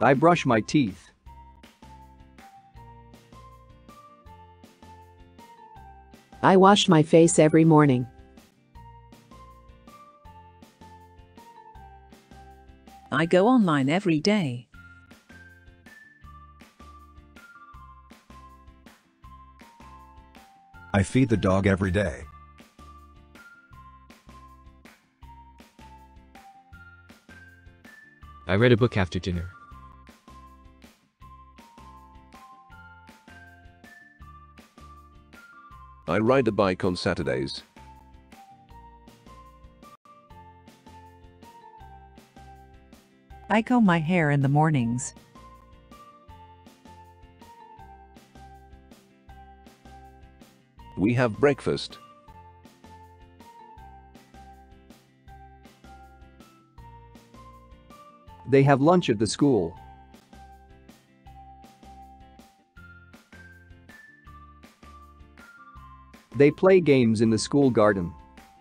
I brush my teeth. I wash my face every morning. I go online every day. I feed the dog every day. I read a book after dinner. I ride a bike on Saturdays. I comb my hair in the mornings. We have breakfast. They have lunch at the school. They play games in the school garden.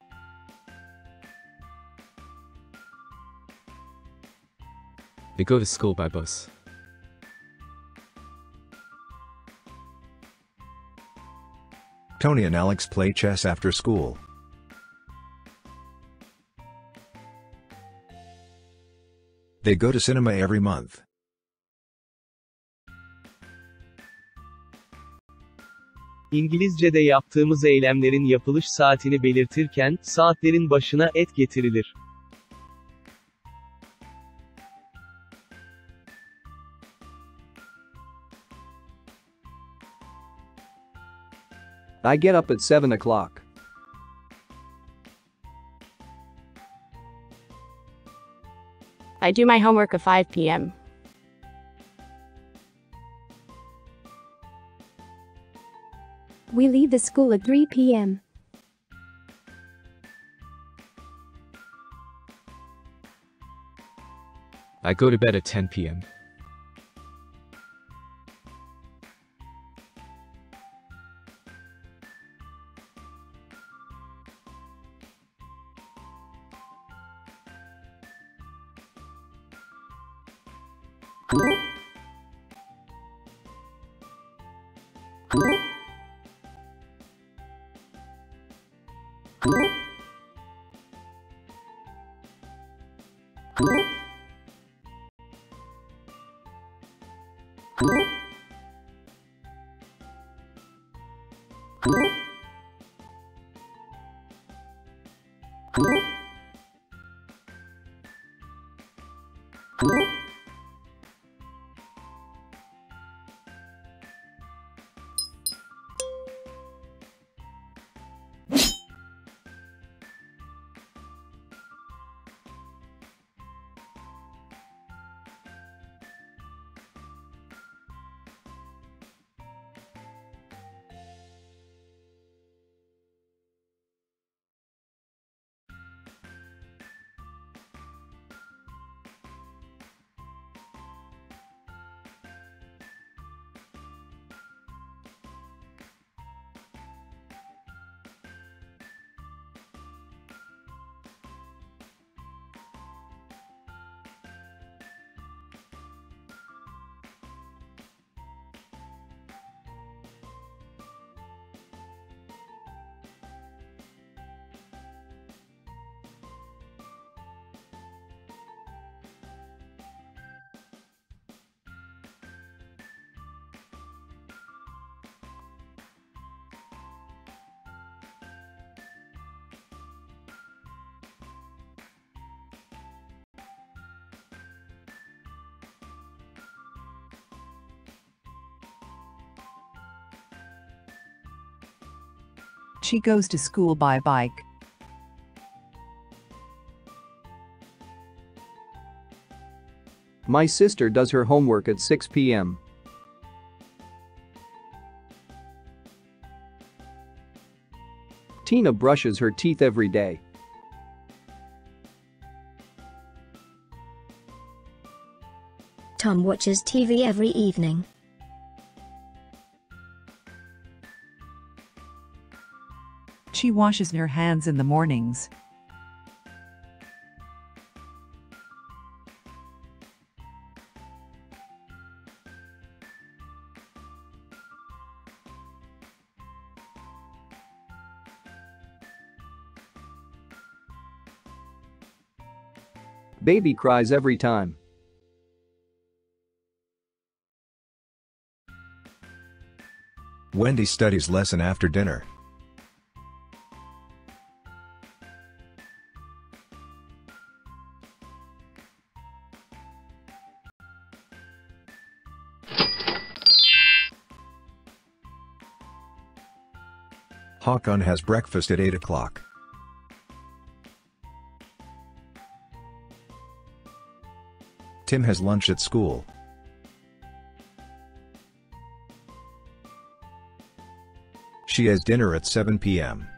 They go to school by bus. Tony and Alex play chess after school. They go to cinema every month. İngilizce'de yaptığımız eylemlerin yapılış saatini belirtirken, saatlerin başına et getirilir. I get up at 7 o'clock. I do my homework at 5 p.m. We leave the school at 3 p.m. I go to bed at 10 p.m. She goes to school by bike. My sister does her homework at 6 p.m. Tina brushes her teeth every day. Tom watches TV every evening. She washes her hands in the mornings. Baby cries every time. Wendy studies lesson after dinner. Hakan has breakfast at 8 o'clock. Tim has lunch at school. She has dinner at 7 p.m.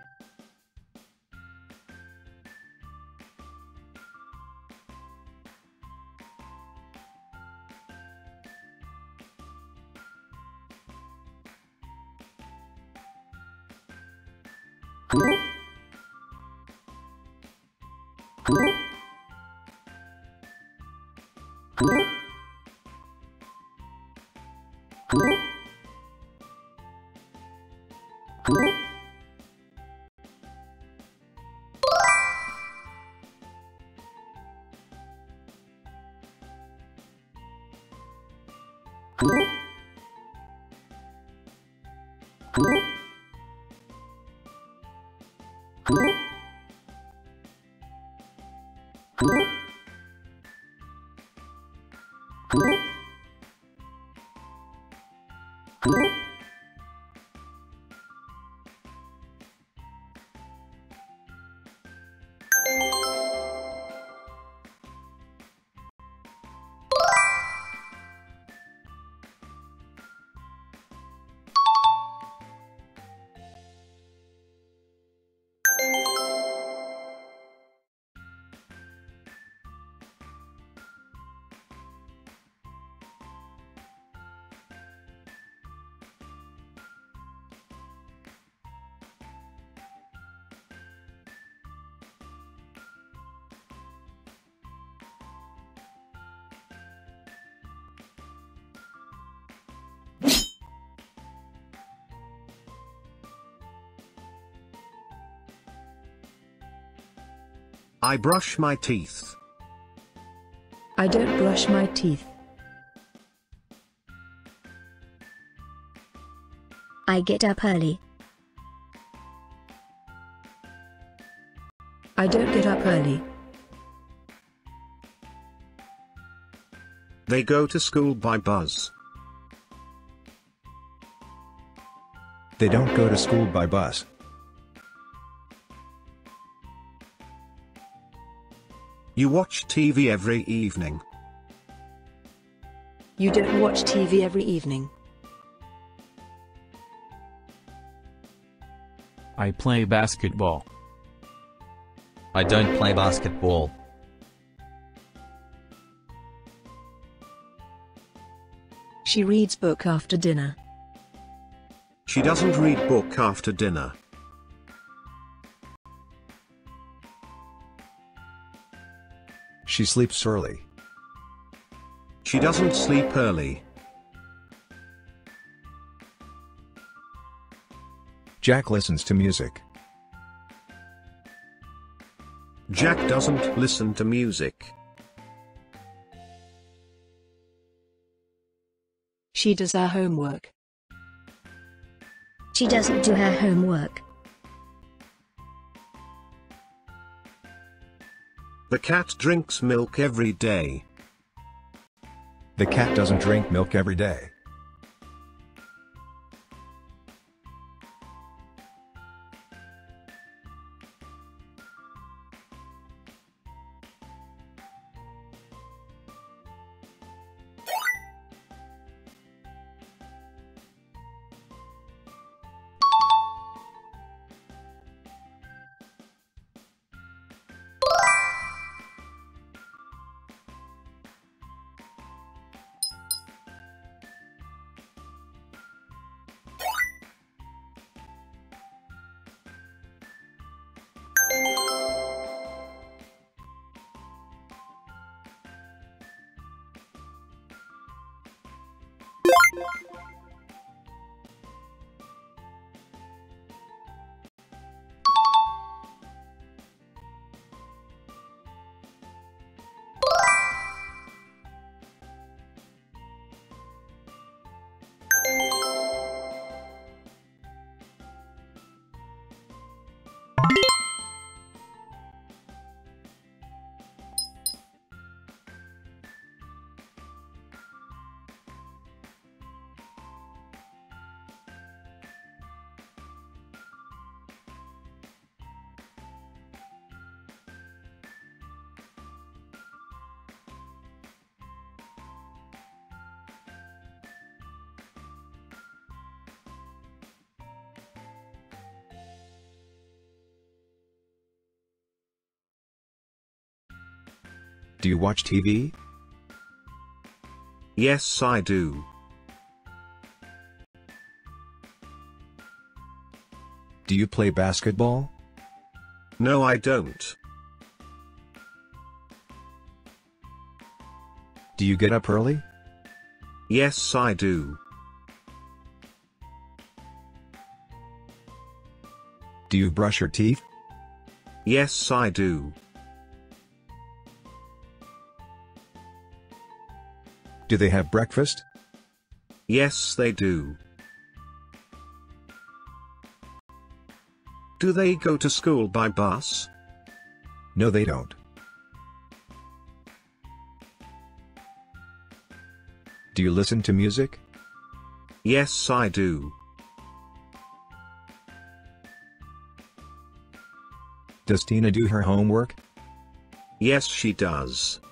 I brush my teeth. I don't brush my teeth. I get up early. I don't get up early. They go to school by bus. They don't go to school by bus. You watch TV every evening. You don't watch TV every evening. I play basketball. I don't play basketball. She reads book after dinner. She doesn't read book after dinner. She sleeps early. She doesn't sleep early. Jack listens to music. Jack doesn't listen to music. She does her homework. She doesn't do her homework. The cat drinks milk every day. The cat doesn't drink milk every day. Do you watch TV? Yes, I do. Do you play basketball? No, I don't. Do you get up early? Yes, I do. Do you brush your teeth? Yes, I do. Do they have breakfast? Yes, they do. Do they go to school by bus? No, they don't. Do you listen to music? Yes, I do. Does Tina do her homework? Yes, she does.